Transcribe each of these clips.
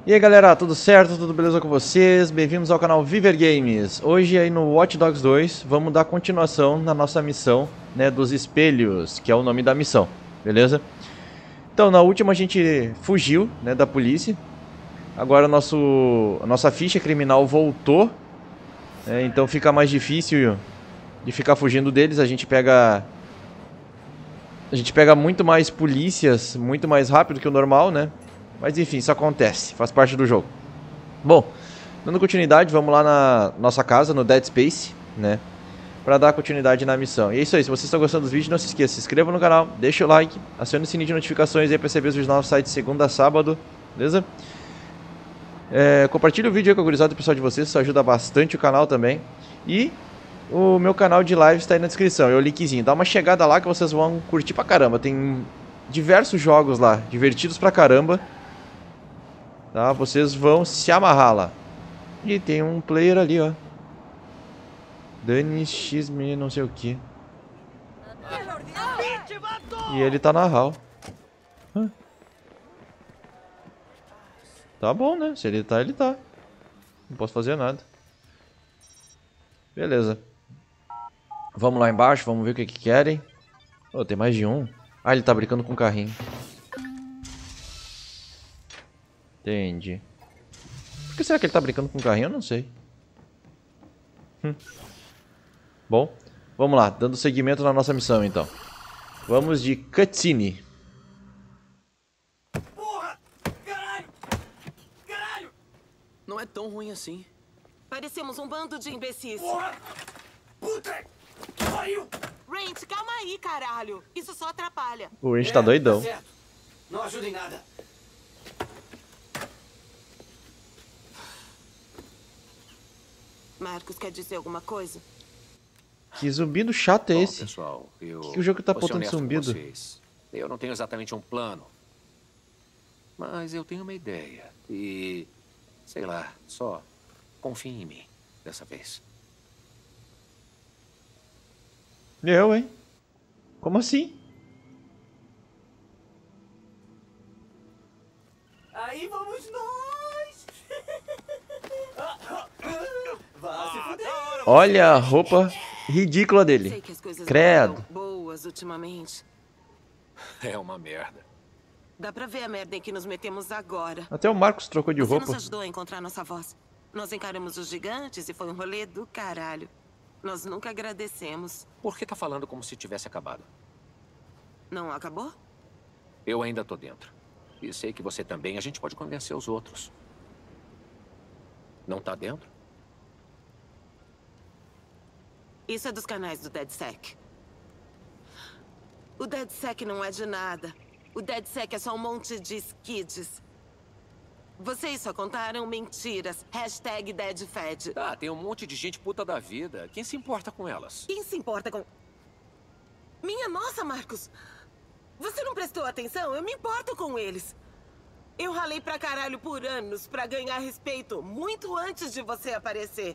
E aí galera, tudo certo? Tudo beleza com vocês? Bem-vindos ao canal Viver Games. Hoje aí no Watch Dogs 2 vamos dar continuação na nossa missão, né, dos espelhos, que é o nome da missão, beleza? Então na última a gente fugiu, né, da polícia. Agora a nossa ficha criminal voltou, né, então fica mais difícil de ficar fugindo deles. A gente pega muito mais polícias, muito mais rápido que o normal, né? Mas enfim, isso acontece, faz parte do jogo. Bom, dando continuidade, vamos lá na nossa casa, no Dead Space, né? Pra dar continuidade na missão. E é isso aí, se vocês estão gostando dos vídeos, não se esqueça, se inscreva no canal, deixa o like, acione o sininho de notificações aí pra receber os vídeos novos sites de segunda a sábado, beleza? Compartilha o vídeo aí com a gurizada do pessoal de vocês, isso ajuda bastante o canal também. E o meu canal de live está aí na descrição, é o linkzinho. Dá uma chegada lá que vocês vão curtir pra caramba. Tem diversos jogos lá, divertidos pra caramba. Tá, vocês vão se amarrar lá. E tem um player ali, ó. Dani XM não sei o que. E ele tá na hall. Tá bom, né? Se ele tá, ele tá. Não posso fazer nada. Beleza. Vamos lá embaixo, vamos ver o que querem. Oh, tem mais de um. Ah, ele tá brincando com o carrinho. Entendi. Por que será que ele tá brincando com o carrinho? Eu não sei. Bom, vamos lá. Dando seguimento na nossa missão, então. Vamos de cutscene. Porra! Caralho! Caralho! Não é tão ruim assim. Parecemos um bando de imbecis. Porra! Puta que pariu! Range, calma aí, caralho. Isso só atrapalha. O Range tá doidão. Tá certo. Não ajuda em nada. Marcos quer dizer alguma coisa? Que zumbido chato é Bom, esse? pessoal, Que o jogo tá vou ser botando honesto com zumbido? vocês. Eu não tenho exatamente um plano. Mas eu tenho uma ideia. E, sei lá, só confiem em mim dessa vez. Eu, hein? Como assim? Aí vamos nós! Vá se fuder! Olha a roupa ridícula Sei dele. que as coisas Credo. não estão boas ultimamente. É uma merda. Dá pra ver a merda em que nos metemos agora. Até o Marcos trocou de Você roupa. nos ajudou a encontrar nossa voz. Nós encaramos os gigantes e foi um rolê do caralho. Nós nunca agradecemos. Por que tá falando como se tivesse acabado? Não acabou? Eu ainda tô dentro. E sei que você também. A gente pode convencer os outros. Não tá dentro? Isso é dos canais do DedSec. O DedSec não é de nada. O DedSec é só um monte de skids. Vocês só contaram mentiras. Hashtag DedFed. Ah, tem um monte de gente puta da vida. Quem se importa com elas? Quem se importa com... Minha nossa, Marcos! Você não prestou atenção? Eu me importo com eles. Eu ralei pra caralho por anos pra ganhar respeito, muito antes de você aparecer.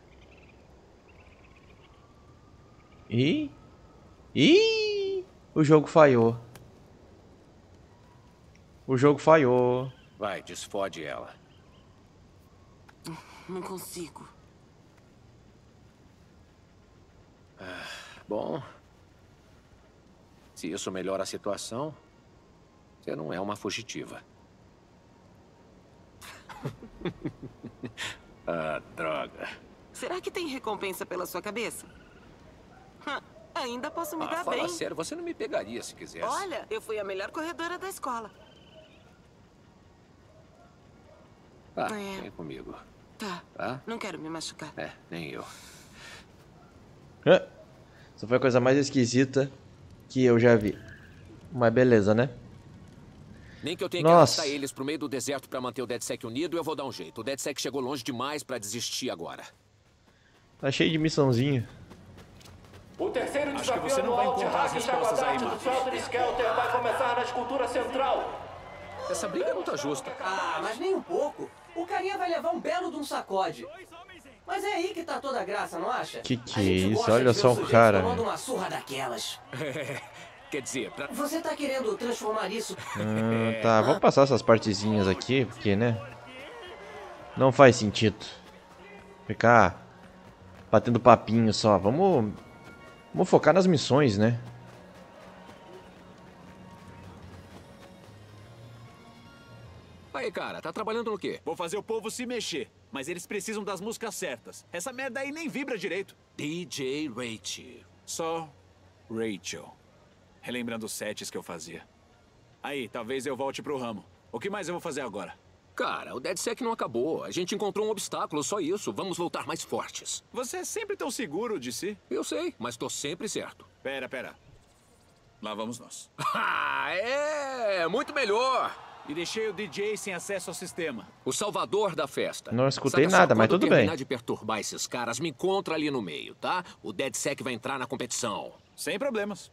Ih! O jogo falhou. O jogo falhou. Vai, desfode ela. Não consigo. Bom, se isso melhora a situação, você não é uma fugitiva. Ah, droga. Será que tem recompensa pela sua cabeça? Ainda posso me dar Fala bem. sério, você não me pegaria se quisesse. Olha, eu fui a melhor corredora da escola. Vem comigo. Tá. Tá? Não quero me machucar. Nem eu. Essa foi a coisa mais esquisita que eu já vi. Mas beleza, né? Nem que eu tenha que arrastar eles pro meio do deserto pra manter o DedSec unido, eu vou dar um jeito. O DedSec chegou longe demais pra desistir agora. Tá cheio de missãozinha. O terceiro Acho desafio que você não vai encontrar as respostas aí, do Marcos. Shelter Skelter vai começar na escultura central. Essa briga não tá justa. Ah, mas nem um pouco. O carinha vai levar um belo de um sacode. Mas é aí que tá toda a graça, não acha? Que A é gente isso? gosta Olha de ver só o sujeito cara. tomando uma surra daquelas. Quer dizer, Você tá querendo transformar isso... Tá, vamos passar essas partezinhas aqui, porque, né? Não faz sentido. Ficar batendo papinho só. Vamos focar nas missões, né? Aí, cara, tá trabalhando no quê? Vou fazer o povo se mexer, mas eles precisam das músicas certas. Essa merda aí nem vibra direito. DJ Rachel. Só Rachel. Relembrando os sets que eu fazia. Aí, talvez eu volte pro ramo. O que mais eu vou fazer agora? Cara, o DedSec não acabou. A gente encontrou um obstáculo, só isso. Vamos voltar mais fortes. Você é sempre tão seguro de si. Eu sei, mas tô sempre certo. Pera. Lá vamos nós. Ah, é! Muito melhor! E deixei o DJ sem acesso ao sistema. O salvador da festa. Não escutei Saca só, nada, mas quando tudo eu bem. terminar de perturbar esses caras, me encontra ali no meio, tá? O DedSec vai entrar na competição. Sem problemas.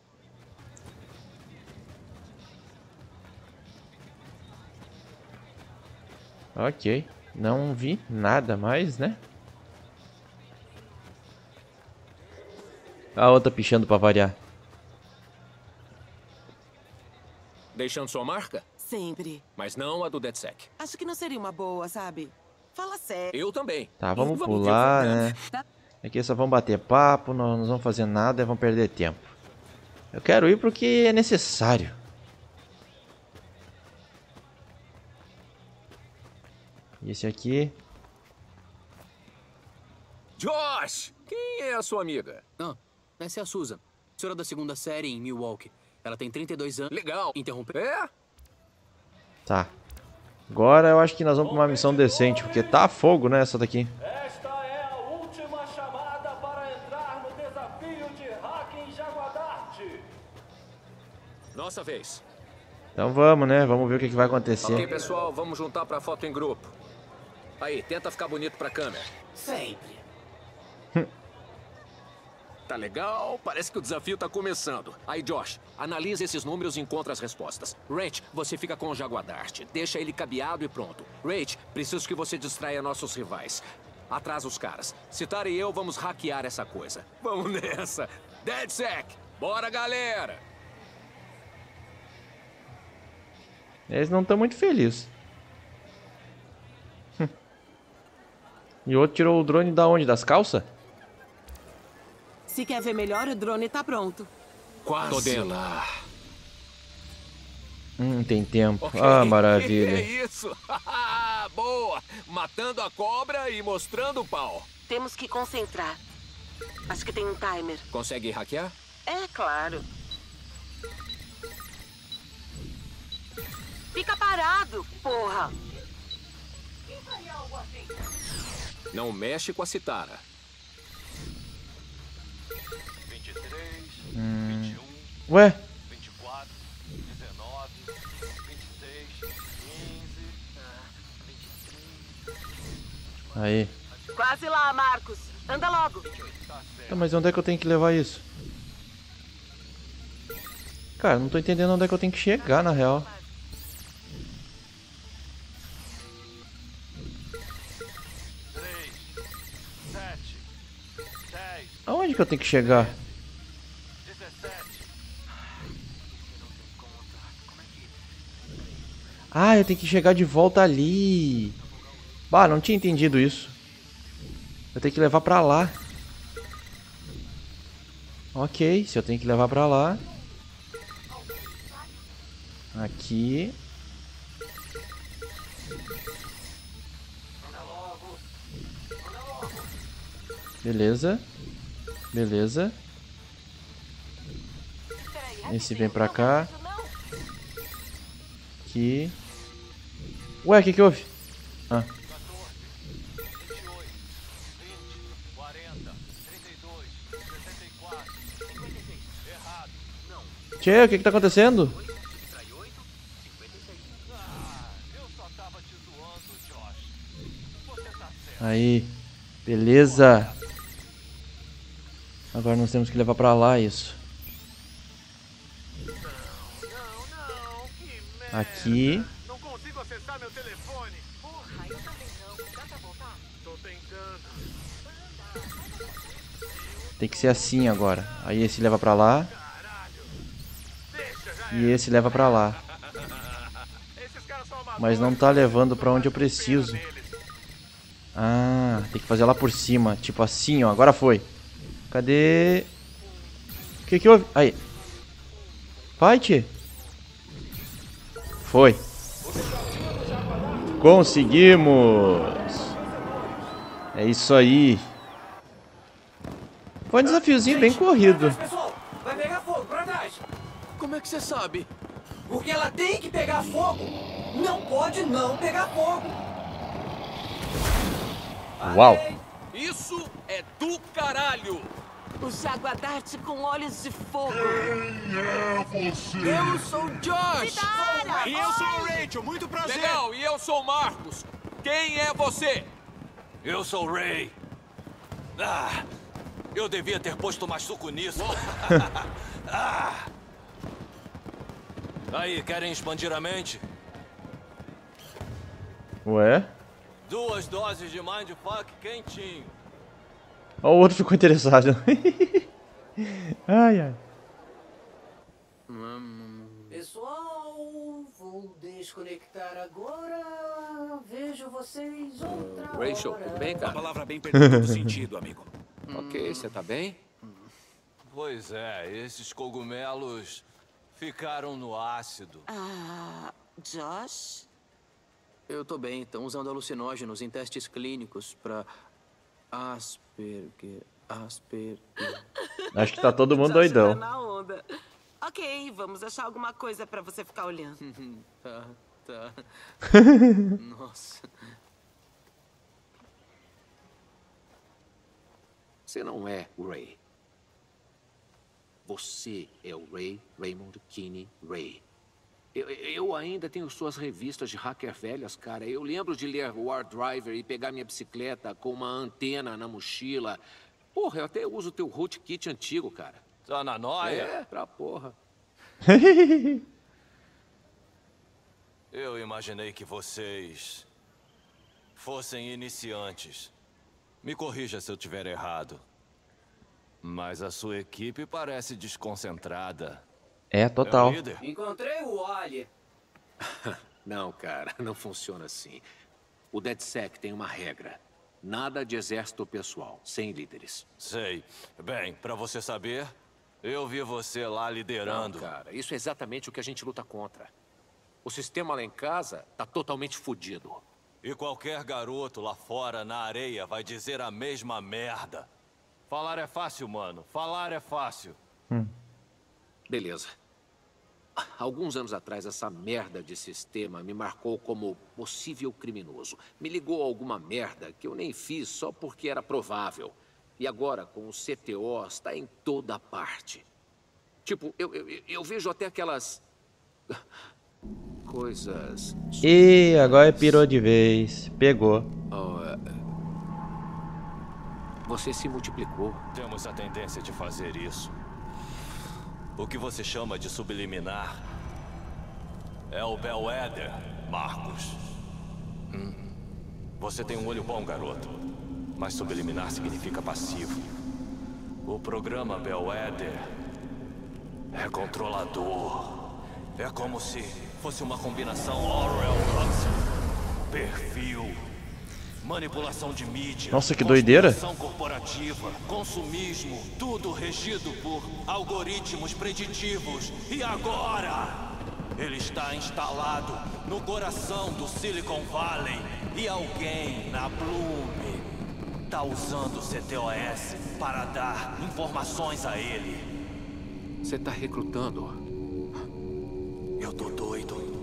Ok. Não vi nada mais, né? A outra pichando pra variar. Deixando sua marca? Sempre. Mas não a do DedSec. Acho que não seria uma boa, sabe? Fala sério. Eu também. Tá, vamos Vamos pular, ver, né? Aqui só vamos bater papo, nós não vamos fazer nada e vamos perder tempo. Eu quero ir porque é necessário. E esse aqui... Josh! Quem é a sua amiga? Ah, essa é a Susan, senhora da segunda série em Milwaukee. Ela tem 32 anos. Legal. Interromper? É? Tá. Agora eu acho que nós vamos pra uma missão decente, porque tá fogo, né, essa daqui. Esta é a última chamada para entrar no desafio de Hacking Jaguadarte. Nossa vez. Então vamos, né? Vamos ver o que vai acontecer. Ok, pessoal, vamos juntar pra foto em grupo. Aí, tenta ficar bonito pra câmera. Sempre. Tá legal? Parece que o desafio tá começando. Aí, Josh, analisa esses números e encontra as respostas. Rach, você fica com o Jaguadarte. Deixa ele cabeado e pronto. Rach, preciso que você distraia nossos rivais. Atrasa os caras. Citar e eu vamos hackear essa coisa. Vamos nessa. DedSec! Bora, galera! Eles não estão muito felizes. E o outro tirou o drone da onde? Das calças? Se quer ver melhor, o drone tá pronto. Quase. Tô dentro. Lá. Tem tempo. Okay. Ah, maravilha. É isso. Boa. Matando a cobra e mostrando o pau. Temos que concentrar. Acho que tem um timer. Consegue hackear? É, claro. Fica parado, porra! Não mexe com a Citara. 23, 21, Ué? 24, 19, 26, 15, 23. Aí. Quase lá, Marcos. Anda logo. Tá, mas onde é que eu tenho que levar isso? Cara, não tô entendendo onde é que eu tenho que chegar, na real. Aonde que eu tenho que chegar? 17. Ah, eu tenho que chegar de volta ali. Bah, não tinha entendido isso. Eu tenho que levar pra lá. Ok, se eu tenho que levar pra lá. Aqui. Beleza. Beleza. Esse vem pra cá. Aqui. Ué, o que houve? Ah. 14, 28, 20, 40, 32, 64, 56. Errado. Não. Tchê, o que tá acontecendo? Eu só tava te zoando, Josh. Você tá certo. Aí. Beleza. Agora nós temos que levar pra lá isso. Não, que merda. Aqui. Não consigo acessar meu telefone. Porra, eu também não. Dá pra voltar? Tô tentando. Tem que ser assim agora. Aí esse leva pra lá. E esse leva pra lá. Esses caras são uma Mas não tá levando pra onde eu preciso. Ah, tem que fazer lá por cima. Tipo assim, ó. Agora foi. Cadê? O que houve? Aí. Fight? Foi. Conseguimos. É isso aí. Foi um desafiozinho bem corrido. Pessoal, vai pegar fogo, pra trás. Como é que você sabe? Porque ela tem que pegar fogo. Não pode não pegar fogo. Uau. Isso é do caralho! O Jaguadarte com olhos de fogo. Eu sou o Josh! Para! E eu sou o Rachel, muito prazer. Legal, e eu sou o Marcos. Quem é você? Eu sou o Ray. Ah, eu devia ter posto mais suco nisso. Ah. Aí, querem expandir a mente? Ué? 2 doses de Mindfuck quentinho. Ó, o outro ficou interessado. Ai, ai. Pessoal, vou desconectar agora. Vejo vocês outra Rachel, hora. tudo bem, A cara? palavra bem perdeu todo sentido, amigo. Ok, você tá bem? Pois é, esses cogumelos ficaram no ácido. Ah, Josh? Eu tô bem, estão usando alucinógenos em testes clínicos pra Asperger. Acho que tá todo mundo Josh tá doidão. na onda. Ok, vamos achar alguma coisa pra você ficar olhando. Tá. Nossa. Você não é o Ray. Você é o Ray Raymond Kinney Ray. Eu ainda tenho suas revistas de hacker velhas, cara. Eu lembro de ler War Driver e pegar minha bicicleta com uma antena na mochila. Porra, eu até uso o teu rootkit antigo, cara. Tá na nóia? É, pra porra. Eu imaginei que vocês fossem iniciantes. Me corrija se eu tiver errado. Mas a sua equipe parece desconcentrada. É, É o total. líder? Encontrei o Wally. Não, cara, não funciona assim. O DedSec tem uma regra. Nada de exército pessoal, sem líderes. Sei. Bem, pra você saber, eu vi você lá liderando. Não, cara, isso é exatamente o que a gente luta contra. O sistema lá em casa tá totalmente fodido. E qualquer garoto lá fora na areia vai dizer a mesma merda. Falar é fácil, mano. Falar é fácil. Beleza. Alguns anos atrás, essa merda de sistema me marcou como possível criminoso. Me ligou a alguma merda que eu nem fiz só porque era provável. E agora, com o CTO, está em toda parte. Tipo, eu vejo até aquelas coisas... E agora pirou de vez. Pegou. Você se multiplicou. Temos a tendência de fazer isso. O que você chama de subliminar é o Bellwether, Marcos. Você tem um olho bom, garoto. Mas subliminar significa passivo. O programa Bellwether é controlador. É como se fosse uma combinação Orwell Huxley. Perfil. Manipulação de mídia. Nossa, que doideira. Conspiração corporativa, consumismo, tudo regido por algoritmos preditivos. E agora, ele está instalado no coração do Silicon Valley. E alguém na Bloom está usando o CTOS para dar informações a ele. Você tá recrutando. Eu tô doido.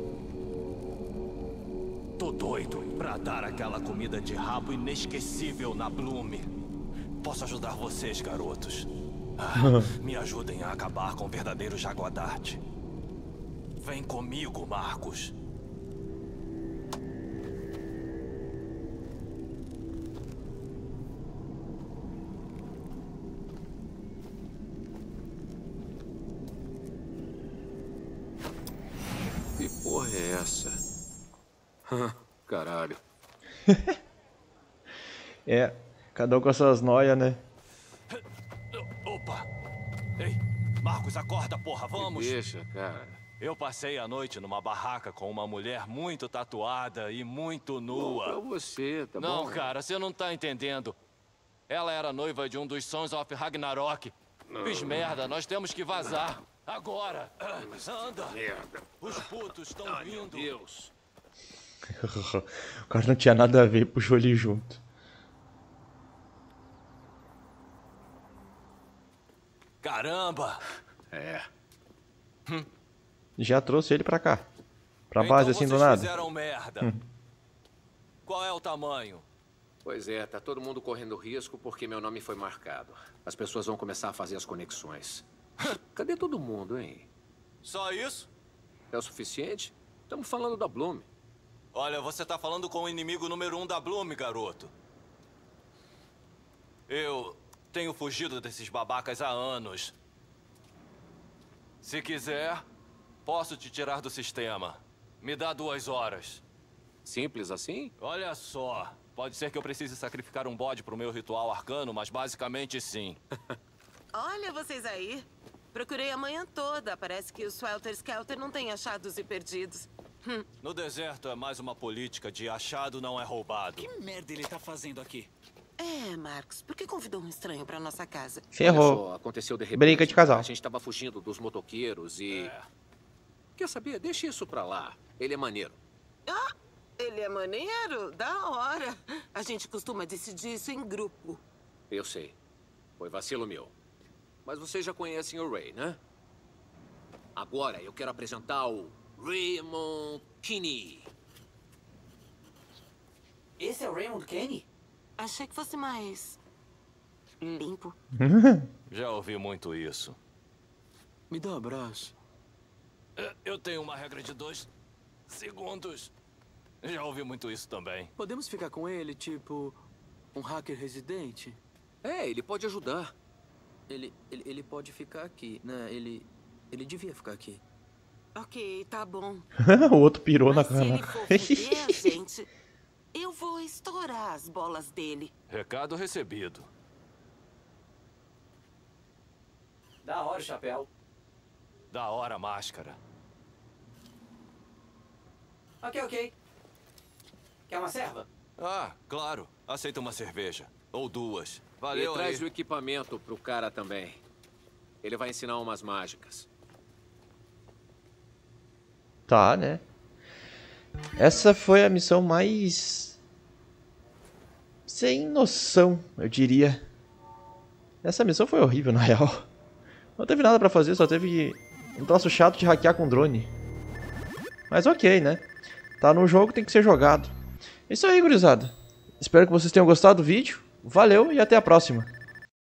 Tô doido pra dar aquela comida de rabo inesquecível na Bloom. Posso ajudar vocês, garotos. Me ajudem a acabar com o verdadeiro Jaguadarte. Vem comigo, Marcos. Que porra é essa? Caralho. É, cada um com as suas noias, né? Opa! Ei, Marcos, acorda, porra, vamos! Deixa, cara. Eu passei a noite numa barraca com uma mulher muito tatuada e muito nua. Pra você, tá bom? Não, cara, você não tá entendendo. Ela era noiva de um dos Sons of Ragnarok. Fiz merda, nós temos que vazar. Agora! Anda! Merda. Os putos estão vindo. Meu Deus. O cara não tinha nada a ver, puxou ele junto. Caramba! É. Já trouxe ele pra cá. Pra Então base assim do vocês nada. fizeram merda. Qual é o tamanho? Pois é, tá todo mundo correndo risco porque meu nome foi marcado. As pessoas vão começar a fazer as conexões. Cadê todo mundo, hein? Só isso? É o suficiente? Estamos falando da Bloom. Olha, você tá falando com o inimigo número 1 da Bloom, garoto. Eu tenho fugido desses babacas há anos. Se quiser, posso te tirar do sistema. Me dá 2 horas. Simples assim? Olha só, pode ser que eu precise sacrificar um bode pro meu ritual arcano, mas basicamente sim. Olha vocês aí. Procurei a manhã toda. Parece que o Swelter Skelter não tem achados e perdidos. No deserto é mais uma política de achado não é roubado. Que merda ele tá fazendo aqui? É, Marcos, por que convidou um estranho pra nossa casa? Olha Ferrou. só, aconteceu de repente. Brinca de casal. A gente tava fugindo dos motoqueiros e... Quer saber? Deixa isso pra lá. Ele é maneiro. Ah, ele é maneiro? Da hora. A gente costuma decidir isso em grupo. Eu sei. Foi vacilo meu. Mas vocês já conhecem o Ray, né? Agora eu quero apresentar o Raymond Kinney. Esse é o Raymond Kenny? Achei que fosse mais... limpo. Já ouvi muito isso. Me dá um abraço. Eu tenho uma regra de 2 segundos. Já ouvi muito isso também. Podemos ficar com ele, tipo... um hacker residente? É, ele pode ajudar. Ele pode ficar aqui, né? Ele devia ficar aqui. Ok, tá bom. O outro pirou na Mas se ele cara. for fuder a gente, eu vou estourar as bolas dele. Recado recebido. Da hora o chapéu. Da hora, máscara. Ok. Quer uma serva? Ah, claro. Aceita uma cerveja. Ou 2. Valeu E traz aí. o equipamento pro cara também. Ele vai ensinar umas mágicas. Tá, né? Essa foi a missão mais... sem noção, eu diria. Essa missão foi horrível, na real. Não teve nada pra fazer, só teve um troço chato de hackear com drone. Mas ok, né? Tá no jogo, tem que ser jogado. É isso aí, gurizada. Espero que vocês tenham gostado do vídeo. Valeu e até a próxima.